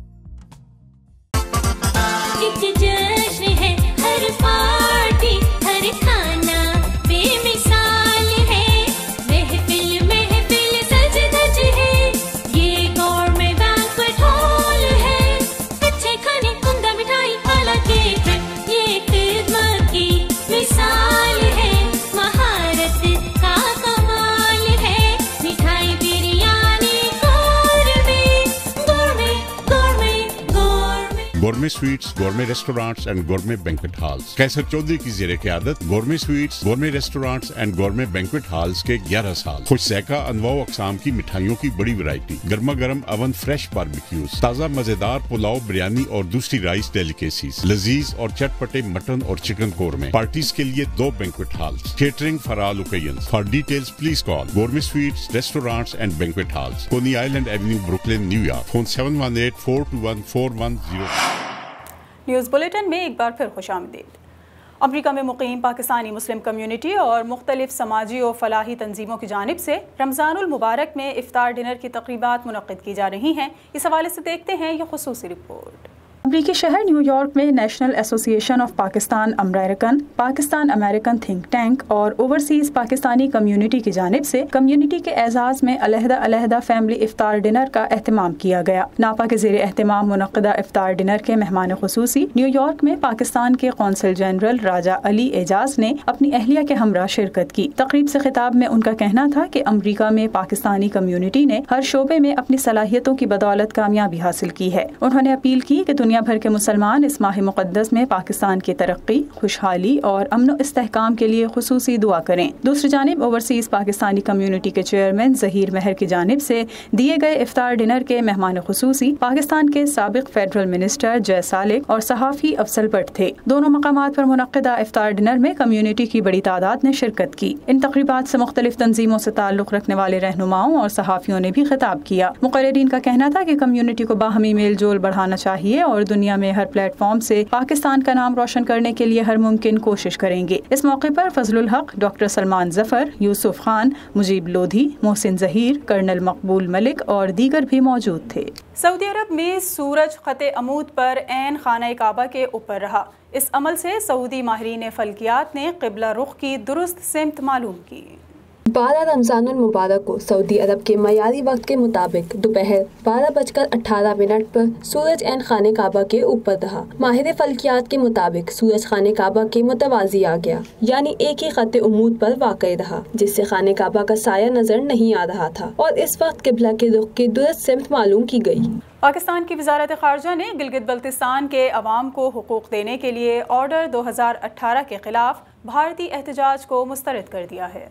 Gourmet sweets, gourmet restaurants and gourmet banquet halls, Qaiser Chaudhry کی زیر قیادت gourmet sweets, gourmet restaurants and gourmet banquet halls کے 11 سال، خوش ذائقہ انواع و اقسام کی مٹھائیوں کی بڑی ورائٹی، گرما گرم اوون فریش باربیکیوز، تازہ مزیدار پلاؤ، بریانی اور دوسری رائس ڈیلیکیسیز، لذیذ اور چٹپٹے مٹن اور چکن قورمے، پارٹیز کے لیے 2 banquet halls, catering for all occasions. For details please call gourmet sweets, restaurants and banquet halls, Coney Island avenue, Brooklyn, New York. Phone 718-421-4100۔ News bulletin میں ایک بار پھر خوش آمدید۔ امریکہ میں مقیم پاکستانی مسلم کمیونٹی اور مختلف سماجی و فلاحی تنظیموں کی جانب سے رمضان المبارک میں افطار ڈنر کی تقریبات منعقد کی جا رہی ہیں۔ اس حوالے سے دیکھتے ہیں یہ خصوصی رپورٹ۔ امریکی شہر نیو یارک میں national association of Pakistan American, Pakistan American think tank اور اوورسیز پاکستانی کمیونٹی کی جانب سے کمیونٹی کے اعزاز میں علیحدہ فیملی افطار ڈنر کا اہتمام کیا گیا۔ ناپا کے زیر اہتمام منعقدہ افطار ڈنر کے مہمان خصوصی نیو یارک میں پاکستان کے قونصل جنرل راجہ علی اعجاز نے اپنی اہلیہ کے ہمراہ شرکت کی۔ تقریب سے خطاب میں ان کا کہنا تھا کہ امریکہ میں پاکستانی کمیونٹی نے ہر شعبے میں اپنی صلاحیتوں کی بدولت کامیابی حاصل کی ہے۔ انہوں نے اپیل کی کہ دنیا بھر کے مسلمان اس ماہ مقدس میں پاکستان کی ترقی، خوشحالی اور امن و استحکام کے لیے خصوصی دعا کریں۔ دوسری جانب اوورسیز پاکستانی کمیونٹی کے چیئرمین ظہیر مہر کی جانب سے دیے گئے افطار ڈنر کے مہمان خصوصی پاکستان کے سابق فیڈرل منسٹر جے سالک اور صحافی افضل بٹ تھے۔ دونوں مقامات پر منعقدہ افطار ڈنر میں کمیونٹی کی بڑی تعداد نے شرکت کی۔ ان تقریبات سے مختلف تنظیموں سے تعلق رکھنے والے رہنماؤں اور صحافیوں نے بھی خطاب کیا۔ مقررین کا کہنا تھا کہ کمیونٹی کو باہمی میل جول بڑھانا چاہیے اور دنیا میں ہر پلیٹ فارم سے پاکستان کا نام روشن کرنے کے لیے ہر ممکن کوشش کریں گے۔ اس موقع پر فضل الحق، ڈاکٹر سلمان ظفر، یوسف خان، مجیب لودھی، محسن ظہیر، کرنل مقبول ملک اور دیگر بھی موجود تھے۔ سعودی عرب میں سورج خط عمود پر عین خانہ کعبہ کے اوپر رہا۔ اس عمل سے سعودی ماہرین فلکیات نے قبلہ رخ کی درست سمت معلوم کی۔ 12 رمضان المبارک کو سعودی عرب کے معیاری وقت کے مطابق دوپہر 12:18 پر سورج عین خانہ کعبہ کے اوپر رہا۔ ماہر فلکیات کے مطابق سورج خانہ کعبہ کے متوازی آ گیا، یعنی ایک ہی خط عمود پر واقع رہا، جس سے خانہ کعبہ کا سایہ نظر نہیں آ رہا تھا اور اس وقت قبلہ کے رخ کی درست سمت معلوم کی گئی۔ پاکستان کی وزارت خارجہ نے گلگت بلتستان کے عوام کو حقوق دینے کے لیے آرڈر 2018 کے خلاف بھارتی احتجاج کو مسترد کر دیا ہے۔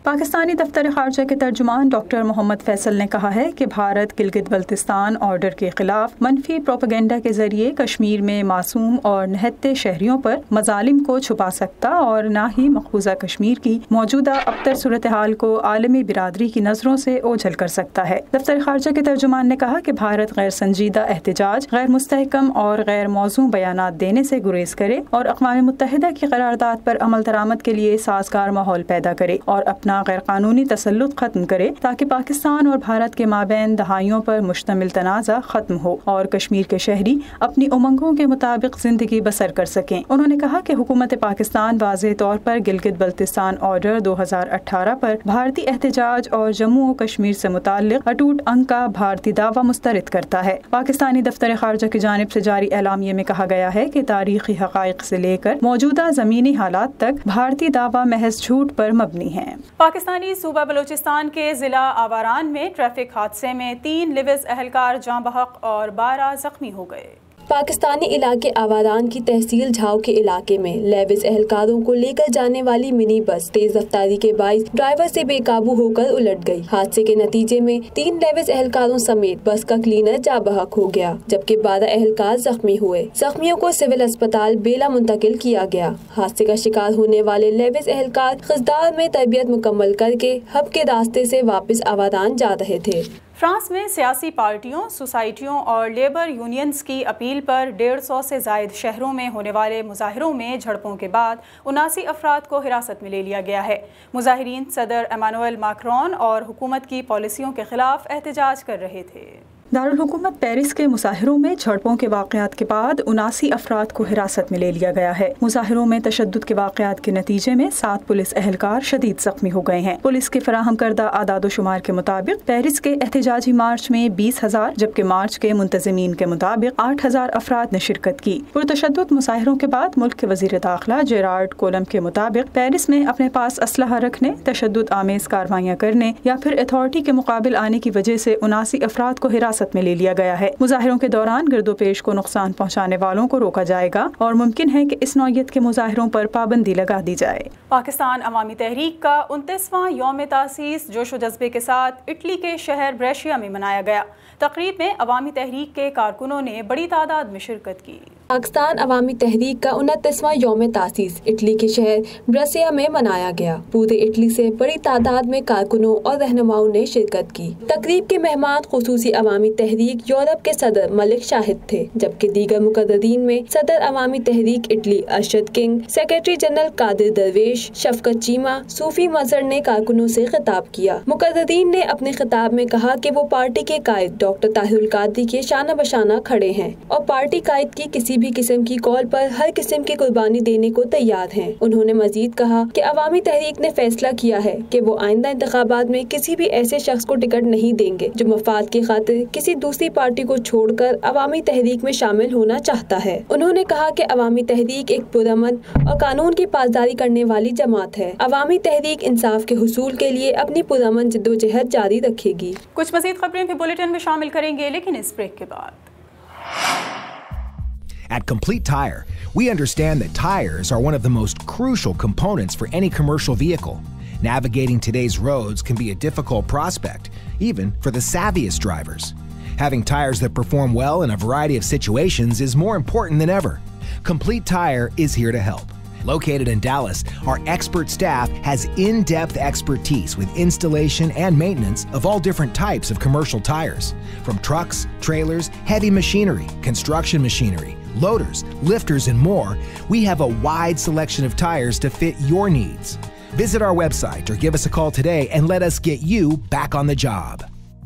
पाकिस्तानी दफ्तर खारजा के तर्जुमान डॉक्टर मोहम्मद फैसल ने कहा है कि भारत गिलगित बल्तिस्तान ऑर्डर के खिलाफ मनफी प्रोपेगेंडा के जरिए कश्मीर में मासूम और निहत्ते शहरियों पर मजालिम को छुपा सकता और न ही मकबूजा कश्मीर की मौजूदा अबतर सूरत हाल को आलमी बिरादरी की नज़रों से ओझल कर सकता है। दफ्तर खारजा के तर्जुमान ने कहा कि भारत गैर संजीदा एहतजाज, गैर मुस्तहकम और गैर मौजूद बयानात देने से गुरेज करे और अक़वाम मुत्तहिदा की करारदाद पर अमल दरामद के लिए साजगार माहौल पैदा करे और अपना गैर कानूनी तसल्लुत खत्म करे ताकि पाकिस्तान और भारत के माबैन दहाइयों पर मुश्तमिल तनाज़ा खत्म हो और कश्मीर के शहरी अपनी उमंगों के मुताबिक जिंदगी बसर कर सकें। उन्होंने कहा कि हुकूमत पाकिस्तान वाज़ेह तौर पर गिलगित बल्तिस्तान ऑर्डर 2018 पर भारतीय एहतजाज और जम्मू और कश्मीर से मुताल्लिक अटूट अंग का भारतीय दावा मुस्तरद करता है। पाकिस्तानी दफ्तर खारजा की जानिब से जारी एलामिये में कहा गया है कि तारीखी हक़ाइक़ से लेकर मौजूदा ज़मीनी हालात तक भारतीय दावा महज झूठ पर मबनी है। पाकिस्तानी सूबा बलूचिस्तान के ज़िला आवारान में ट्रैफिक हादसे में 3 लिविज अहलकार जाँ बहक और 12 जख्मी हो गए। पाकिस्तानी इलाके आवारान की तहसील झाव के इलाके में लेविस एहलकारों को लेकर जाने वाली मिनी बस तेज रफ्तारी के बाइस ड्राइवर से बेकाबू होकर उलट गई। हादसे के नतीजे में 3 लेविस एहलकारों समेत बस का क्लीनर जा बहक हो गया, जबकि 12 एहलकार जख्मी हुए। जख्मियों को सिविल अस्पताल बेला मुंतकिल किया गया। हादसे का शिकार होने वाले लेविस एहलकार खिजदार में तरबियत मुकम्मल करके हब के रास्ते से वापस आवारान जा रहे थे। फ्रांस में सियासी पार्टियों, सोसाइटियों और लेबर यूनियंस की अपील पर 150 से जायद शहरों में होने वाले मुजाहिरों में झड़पों के बाद 79 अफराद को हिरासत में ले लिया गया है। मुजाहिरीन सदर एमानुएल मैक्रोन और हुकूमत की पॉलिसियों के खिलाफ एहतजाज कर रहे थे। दारुल हुकूमत पेरिस के मुजाहिरों में झड़पों के वाक़यात के बाद 79 अफराद को हिरासत में ले लिया गया है। मुजाहिरों में तशद्दुद के वाक़यात के नतीजे में 7 पुलिस एहलकार शदीद जख्मी हो गए हैं। पुलिस के फराहम करदा आदाद शुमार के मुताबिक पेरिस के एहतजाजी मार्च में 20,000 जबकि मार्च के मुंतज़मीन के मुताबिक 8,000 अफराद ने शिरकत की। पुरतशद्दुद मुजाहिरों के बाद मुल्क के वज़ीर दाखिला जेरार्ड कोलम के मुताबिक पेरिस में अपने पास असलहा रखने, तशद्दुद आमेज कार्रवाइयाँ करने या फिर अथॉरिटी के मुकाबिल आने की वजह से 79 अफराद को हिरासत में ले लिया गया है। मुजाहिरों के दौरान गिरदोपेश को नुकसान पहुंचाने वालों को रोका जाएगा और मुमकिन है कि इस नौयत के मुजाहिरों पर पाबंदी लगा दी जाए। पाकिस्तान अवामी तहरीक का 29वां यौम तासीस जोश व जज्बे के साथ इटली के शहर ब्रेशिया में मनाया गया। तकरीब में अवामी तहरीक के कारकुनों ने बड़ी तादाद में शिरकत की। पाकिस्तान अवामी तहरीक का 29वां यौम तासीस इटली के शहर ब्रेशिया में मनाया गया। पूरे इटली से बड़ी तादाद में कारकुनों और रहनुमाओं ने शिरकत की। तकरीब के मेहमान खुसूसी अवामी तहरीक यूरोप के सदर मलिक शाहिद थे, जबकि दीगर मुकर्ररीन में सदर Awami Tehreek Italy Arshad King, secretary general Qadir Darvesh, Shafqat Cheema, सूफी मजहर ने कारकुनों से खिताब किया। मुकर्ररीन ने अपने खिताब में कहा कि वो पार्टी के कायद डॉक्टर ताहिरुल कादरी के शाना बशाना खड़े हैं और पार्टी कायद की किसी भी किस्म की कॉल पर हर किस्म की कुर्बानी देने को तैयार हैं। उन्होंने मजीद कहा कि अवामी तहरीक ने फैसला किया है कि वो आइंदा इंतखाबात में किसी भी ऐसे शख्स को टिकट नहीं देंगे जो मफाद की खातिर किसी दूसरी पार्टी को छोड़कर अवामी तहरीक में शामिल होना चाहता है। उन्होंने कहा कि अवामी तहरीक एक पुरअमन और कानून की पासदारी करने वाली जमात है। अवामी तहरीक इंसाफ के हुसूल के लिए अपनी पुरअमन जद्दोजहद जारी रखेगी। कुछ मज़ीद खबरें भी बुलेटिन में शामिल करेंगे, लेकिन इस ब्रेक के बाद। At Complete Tire, we understand that tires are one of the most crucial components for any commercial vehicle. Navigating today's roads can be a difficult prospect, even for the savviest drivers. Having tires that perform well in a variety of situations is more important than ever. Complete Tire is here to help. Located in Dallas, our expert staff has in-depth expertise with installation and maintenance of all different types of commercial tires. From trucks, trailers, heavy machinery, construction machinery, loaders, lifters, and more, we have a wide selection of tires to fit your needs. Visit our website or give us a call today and let us get you back on the job.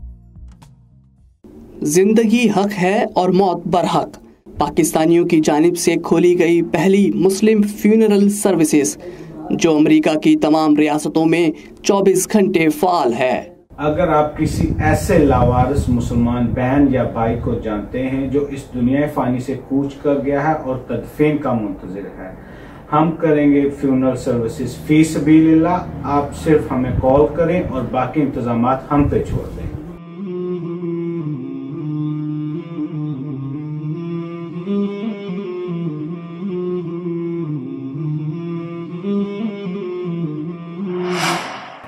जिंदगी हक है और मौत बरहक। पाकिस्तानियों की जानिब से खोली गई पहली मुस्लिम फ्यूनरल सर्विसेज जो अमेरिका की तमाम रियासतों में 24 घंटे फाल है। अगर आप किसी ऐसे लावारिस मुसलमान बहन या भाई को जानते हैं जो इस दुनिया फानी से कूच कर गया है और तदफीन का मुंतज़िर है, हम करेंगे फ्यूनरल सर्विसेज फी सबीलिल्लाह। आप सिर्फ हमें कॉल करें और बाकी इंतजामात हम पे छोड़ दें।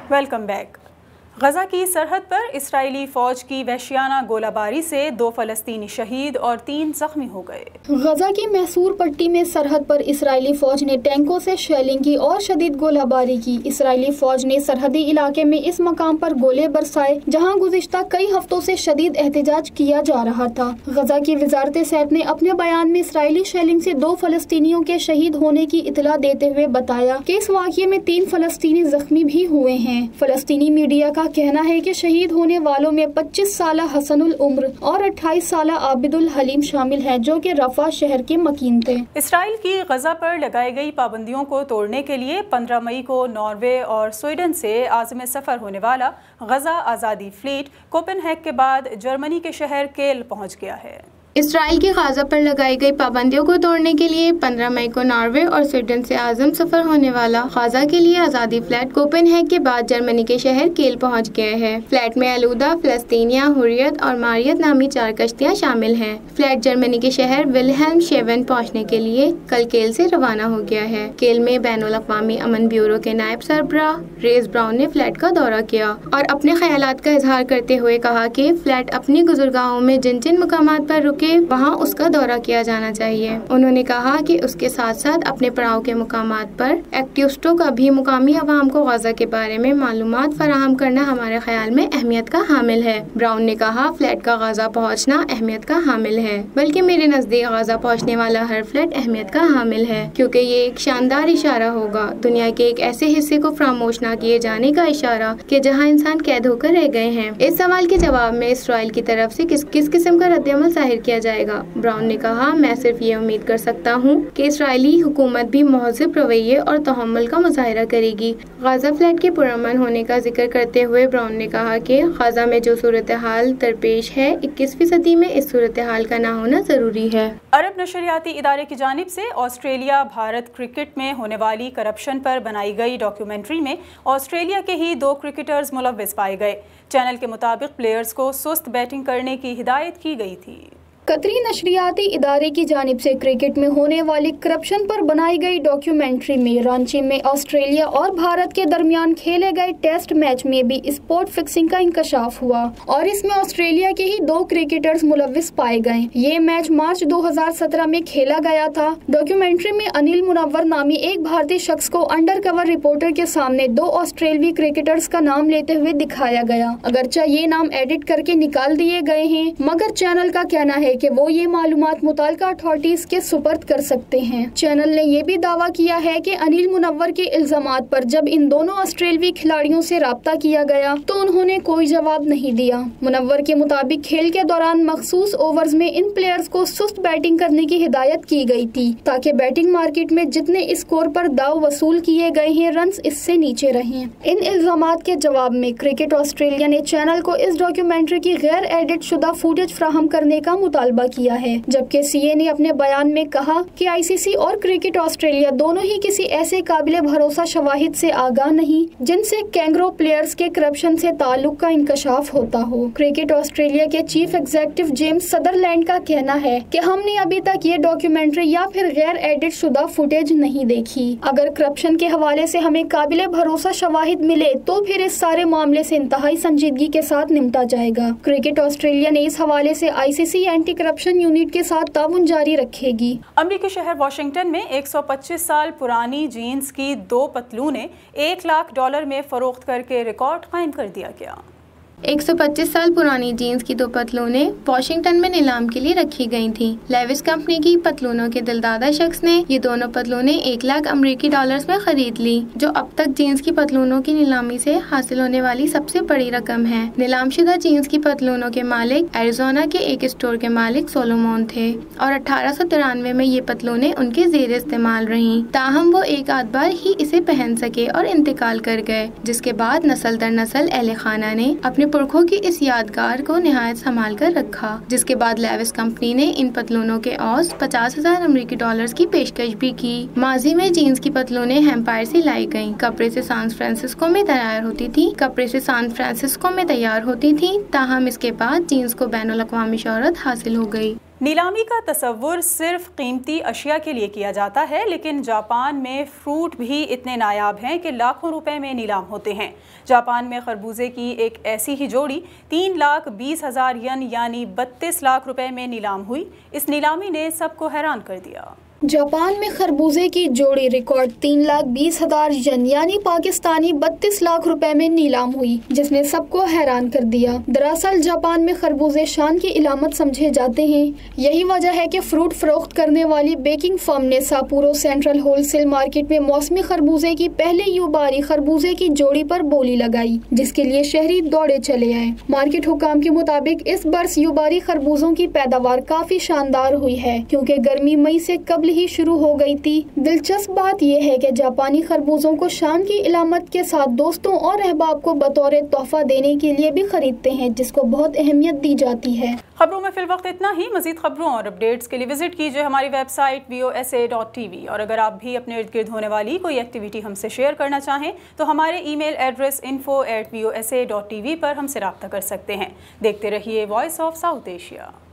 Welcome back. غزہ کی سرحد پر اسرائیلی فوج کی وحشیانہ گولہ باری سے 2 فلسطینی شہید اور 3 زخمی ہو گئے۔ غزہ کی محصور پٹی میں سرحد پر اسرائیلی فوج نے ٹینکوں سے شیلنگ کی اور شدید گولہ باری کی۔ اسرائیلی فوج نے سرحدی علاقے میں اس مقام پر گولے برسائے جہاں گزشتہ کئی ہفتوں سے شدید احتجاج کیا جا رہا تھا۔ غزہ کی وزارت صحت نے اپنے بیان میں اسرائیلی شیلنگ سے 2 فلسطینیوں کے شہید ہونے کی اطلاع دیتے ہوئے بتایا کہ اس واقعے میں 3 فلسطینی زخمی بھی ہوئے ہیں۔ فلسطینی میڈیا کا کہنا ہے کہ شہید ہونے والوں میں 25 سالہ حسن العمر اور 28 سالہ عابد الحلیم شامل ہیں جو کہ رفح شہر کے مکین تھے۔ اسرائیل کی غزہ پر لگائی گئی پابندیوں کو توڑنے کے لیے 15 مئی کو ناروے اور سویڈن سے عازم سفر ہونے والا غزہ آزادی فلیٹ کوپن ہیگ کے بعد جرمنی کے شہر کیل پہنچ گیا ہے۔ اسرائیل کی غزہ پر لگائی گئی پابندیوں کو توڑنے کے لیے 15 مئی کو ناروے اور سویڈن سے عازم سفر ہونے والا غزہ کے لیے آزادی فلیٹ کوپن ہیگ کے بعد جرمنی کے شہر کیل پہنچ گئے ہیں۔ فلیٹ میں آلودہ، فلسطینیہ، حریت اور ماریت نامی 4 کشتیاں شامل ہیں۔ فلیٹ جرمنی کے شہر ولہلم شیون پہنچنے کے لیے کل کیل سے روانہ ہو گیا ہے۔ کیل میں بین الاقوامی امن بیورو کے نائب سربراہ ریز براؤن نے فلیٹ کا دورہ کیا اور اپنے خیالات کا اظہار کرتے ہوئے کہا کہ فلیٹ اپنی گزرگاہوں میں جن مقامات پر رکے وہاں اس کا دورہ کیا جانا چاہیے۔ انہوں نے کہا کہ اس کے ساتھ ساتھ اپنے پڑاؤ کے مقامات پر ایکٹیوسٹوں کا بھی مقامی عوام کو غزہ کے بارے میں معلومات فراہم کرنا ہمارے خیال میں اہمیت کا حامل ہے۔ براؤن نے کہا فلیٹ کا غزہ پہنچنا اہمیت کا حامل ہے، بلکہ میرے نزدیک غزہ پہنچنے والا ہر فلیٹ اہمیت کا حامل ہے، کیونکہ یہ ایک شاندار اشارہ ہوگا، دنیا کے ایک ایسے حصے کو فراموش نہ کیے جانے کا اشارہ کہ جہاں انسان قید ہو کر رہ گئے ہیں۔ اس سوال کے جواب میں اسرائیل کی طرف سے کس قسم کا رد عمل ظاہر کیا جائے گا؟ براؤن نے کہا میں صرف یہ امید کر سکتا ہوں کہ اسرائیلی حکومت بھی مہذب رویے اور تحمل کا مظاہرہ کرے گی۔ غزہ فلیٹ کے پرامن ہونے کا ذکر کرتے ہوئے براؤن نے کہا کہ غزہ میں جو صورتحال درپیش ہے 21ویں صدی میں اس صورتحال کا نہ ہونا ضروری ہے۔ عرب نشریاتی ادارے کی جانب سے آسٹریلیا بھارت کرکٹ میں ہونے والی کرپشن پر بنائی گئی ڈاکیومنٹری میں آسٹریلیا کے ہی 2 کرکٹرز ملوث پائے گئے۔ چینل کے مطابق پلیئرز کو سست بیٹنگ کرنے کی ہدایت کی گئی تھی۔ قطری نشریاتی ادارے کی جانب سے کرکٹ میں ہونے والی کرپشن پر بنائی گئی ڈاکیومنٹری میں رانچی میں آسٹریلیا اور بھارت کے درمیان کھیلے گئے ٹیسٹ میچ میں بھی اسپورٹ فکسنگ کا انکشاف ہوا اور اس میں آسٹریلیا کے ہی 2 کرکٹرز ملوث پائے گئے۔ یہ میچ مارچ 2017 میں کھیلا گیا تھا۔ ڈاکیومنٹری میں انل منور نامی ایک بھارتی شخص کو انڈر کور رپورٹر کے سامنے 2 آسٹریلوی کرکٹرز کا نام لیتے ہوئے دکھایا گیا، اگرچہ یہ نام ایڈٹ کر کے نکال دیے گئے ہیں، مگر چینل کا کہنا ہے کہ وہ یہ معلومات متعلقہ اتھارٹیز کے سپرد کر سکتے ہیں۔ چینل نے یہ بھی دعویٰ کیا ہے کہ انل منور کے الزامات پر جب ان دونوں آسٹریلوی کھلاڑیوں سے رابطہ کیا گیا تو انہوں نے کوئی جواب نہیں دیا۔ منور کے مطابق کھیل کے دوران مخصوص اوورز میں ان پلیئرز کو سست بیٹنگ کرنے کی ہدایت کی گئی تھی تاکہ بیٹنگ مارکیٹ میں جتنے اسکور پر داؤ وصول کیے گئے ہیں رنز اس سے نیچے رہیں۔ ان الزامات کے جواب میں کرکٹ آسٹریلیا نے چینل کو اس ڈاکیومنٹری کی غیر ایڈٹ شدہ فوٹیج فراہم کرنے کا مطالبہ کیا ہے، جبکہ سی اے نے اپنے بیان میں کہا کہ آئی سی سی اور کرکٹ آسٹریلیا دونوں ہی کسی ایسے قابل بھروسہ شواہد سے آگاہ نہیں جن سے کینگرو پلیئرز کے کرپشن سے تعلق کا انکشاف ہوتا ہو۔ کرکٹ آسٹریلیا کے چیف ایگزیکٹو جیمز سدرلینڈ کا کہنا ہے کہ ہم نے ابھی تک یہ ڈاکیومنٹری یا پھر غیر ایڈٹ شدہ فوٹیج نہیں دیکھی۔ اگر کرپشن کے حوالے سے ہمیں قابل بھروسہ شواہد ملے تو پھر اس سارے معاملے سے انتہائی سنجیدگی کے ساتھ نمٹا جائے گا۔ کرکٹ آسٹریلیا نے اس حوالے سے I C C anti corruption unit کے ساتھ تعاون جاری رکھے گی۔ امریکی شہر واشنگٹن میں 125 سال پرانی جینز کی 2 پتلونیں $1,00,000 میں فروخت کر کے ریکارڈ قائم کر دیا گیا۔ 125 سال پرانی جینز کی 2 پتلونیں واشنگٹن میں نیلام کے لیے رکھی گئی تھیں۔ لیوس کمپنی کی پتلونوں کے دلدادہ شخص نے یہ دونوں پتلونیں $1,00,000 میں خرید لی، جو اب تک جینز کی پتلونوں کی نیلامی سے حاصل ہونے والی سب سے بڑی رقم ہے۔ نیلام شدہ جینز کی پتلونوں کے مالک ایریزونا کے ایک اسٹور کے مالک سولومون تھے اور 1893 میں یہ پتلونیں ان کے زیر استعمال رہیں، تاہم وہ ایک آدھ بار ہی اسے پہن سکے اور انتقال کر گئے، جس کے بعد نسل در نسل اہل خانہ نے اپنے پرکھوں کی اس یادگار کو نہایت سنبھال کر رکھا، جس کے بعد لیوس کمپنی نے ان پتلونوں کے عوض $50,000 کی پیشکش بھی کی۔ ماضی میں جینز کی پتلونیں ہیمپائر سے لائی گئیں، کپڑے سے سان فرانسسکو میں تیار ہوتی تھی، تاہم اس کے بعد جینز کو بین الاقوامی شہرت حاصل ہو گئی۔ نیلامی کا تصور صرف قیمتی اشیاء کے لیے کیا جاتا ہے، لیکن جاپان میں فروٹ بھی اتنے نایاب ہیں کہ لاکھوں روپے میں نیلام ہوتے ہیں۔ جاپان میں خربوزے کی ایک ایسی ہی جوڑی 3,20,000 ین یعنی 32 لاکھ روپے میں نیلام ہوئی۔ اس نیلامی نے سب کو حیران کر دیا۔ جاپان میں خربوزے کی جوڑی ریکارڈ 3,20,000 ین یعنی پاکستانی 32 لاکھ روپے میں نیلام ہوئی، جس نے سب کو حیران کر دیا۔ دراصل جاپان میں خربوزے شان کی علامت سمجھے جاتے ہیں۔ یہی وجہ ہے کہ فروٹ فروخت کرنے والی بیکنگ فرم نے Sapporo central wholesale market میں موسمی خربوزے کی پہلے یوباری خربوزے کی جوڑی پر بولی لگائی، جس کے لیے شہری دوڑے چلے آئے۔ مارکیٹ حکام کے مطابق اس برس یوباری خربوزوں کی پیداوار کافی شاندار ہوئی ہے، کیونکہ گرمی مئی سے قبل ہی شروع ہو گئی تھی۔ دلچسپ بات یہ ہے کہ جاپانی خربوزوں کو شان کی علامت کے ساتھ دوستوں اور احباب کو بطور تحفہ دینے کے لیے بھی خریدتے ہیں، جس کو بہت اہمیت دی جاتی ہے۔ خبروں میں فی الوقت اتنا ہی۔ مزید خبروں اور اپڈیٹس کے لیے وزٹ کیجیے ہماری ویب سائٹ vosa.tv، اور اگر آپ بھی اپنے ارد گرد ہونے والی کوئی ایکٹیویٹی ہم سے شیئر کرنا چاہیں تو ہمارے ای میل ایڈریس info@vosa.tv پر ہم سے رابطہ کر سکتے ہیں۔ دیکھتے رہیے وائس آف ساؤتھ ایشیا۔